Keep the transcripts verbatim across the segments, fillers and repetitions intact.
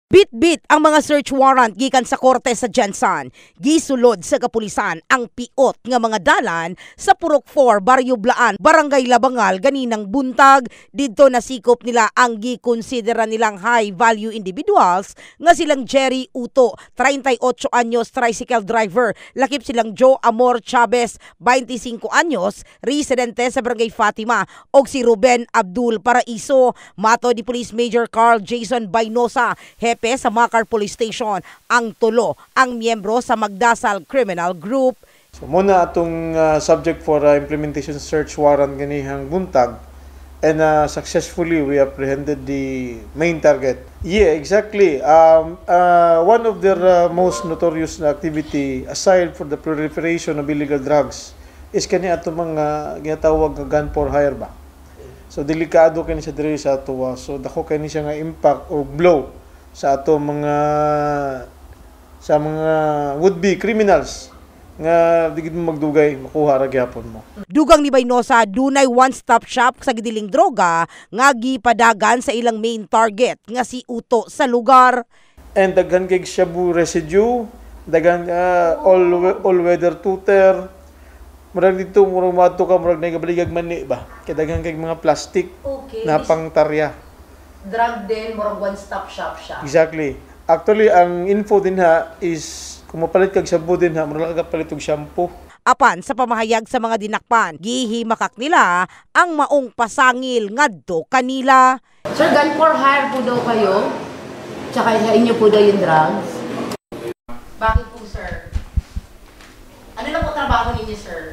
Bit-bit ang mga search warrant gikan sa korte sa Jensan. Gisulod sa kapulisan ang piot nga mga dalan sa Purok four, Barrio Blaan, Barangay Labangal ganinang buntag. Didto nasikop nila ang gikonsidera nilang high-value individuals nga silang Jerry Uto, thirty-eight anyos, tricycle driver. Lakip silang Joe Amor Chavez, twenty-five anyos, residente sa Barangay Fatima, og si Ruben Abdul Paraiso. Mato di Police Major Carl Jason Baynosa, hepe sa Macar Police Station, ang tulo ang miyembro sa Magdasal Criminal Group. So muna atong uh, subject for uh, implementation search warrant ganihang buntag, and uh, successfully we apprehended the main target. Yeah, exactly. Um, uh, one of their uh, most notorious activity aside for the proliferation of illegal drugs is kani ato mga ginatawag nga gun for hire ba. So delikado kani sa diri sa ato. So dako kani siya nga impact o blow sa ato mga sa mga would-be criminals nga digid mo magdugay makuha ra gyapon mo. Dugang ni Baynosa, dunay one-stop shop sa gidiling droga nga gipadagan sa ilang main target nga si Uto sa lugar. And daghan kay shabu residue, daghan uh, all all weather tutor. Murag dito murag mato ka murag nagabaligag mani ba. Kay daghan kay mga plastic okay, na pangtarya. Drug din, murag one-stop shop siya. Exactly. Actually, ang info din ha is kung mapalit kag shampoo din ha, mura lang kapalit og shampoo. Apan sa pamahayag sa mga dinakpan, gihimakak nila ang maong pasangil ngadto kanila. Sir, gun for hire po daw kayo? Tsaka sa inyo po daw yung drugs? Bakit po, sir? Ano lang po trabaho ninyo, sir?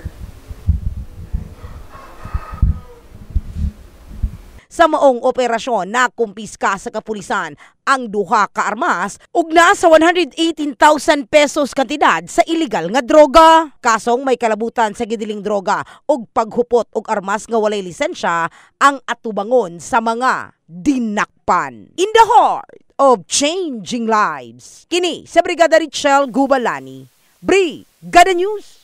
Sa maong operasyon na kumpiska sa kapulisan ang duha ka armas ug nasa one hundred eighteen thousand pesos kantidad sa illegal nga droga. Kasong may kalabutan sa gidiling droga ug paghupot og armas nga walay lisensya ang atubangon sa mga dinakpan. In the heart of changing lives. Kini sa Brigada Richelle Gubalani, Brigada News.